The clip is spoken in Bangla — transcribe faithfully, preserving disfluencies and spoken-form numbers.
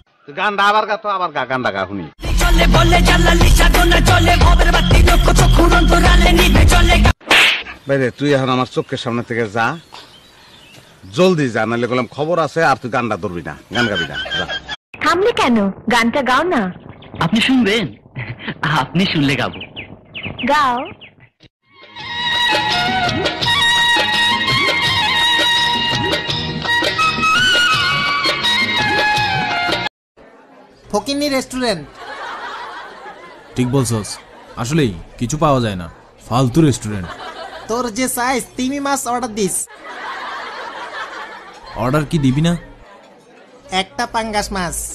গানটা আবার গা তো আবার গা গানটা গা শুনি বাইরে তুই এখন আমার চোখের সামনে থেকে যা, জলদি যা, নাহলে বললাম খবর আছে আর তুই গানটা ধরবি না, গান গাবি না। থামলে কেন? গানটা গাও না। আপনি শুনবেন? আপনি শুনলে গাবো। গাও। ফকিন্নি রেস্টুরেন্ট। ঠিক বলছস, আসলেই কিছু পাওয়া যায় না, ফালতু রেস্টুরেন্ট। তোর যে সাইজ তিমি মাছ অর্ডার দিস। অর্ডার কি দিবি না? একটা পাঙ্গাস মাছ।